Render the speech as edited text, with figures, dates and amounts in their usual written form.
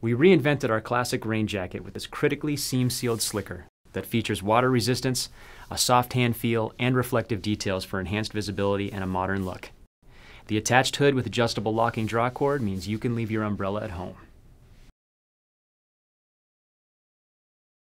We reinvented our classic rain jacket with this critically seam-sealed slicker that features water resistance, a soft hand feel, and reflective details for enhanced visibility and a modern look. The attached hood with adjustable locking drawcord means you can leave your umbrella at home.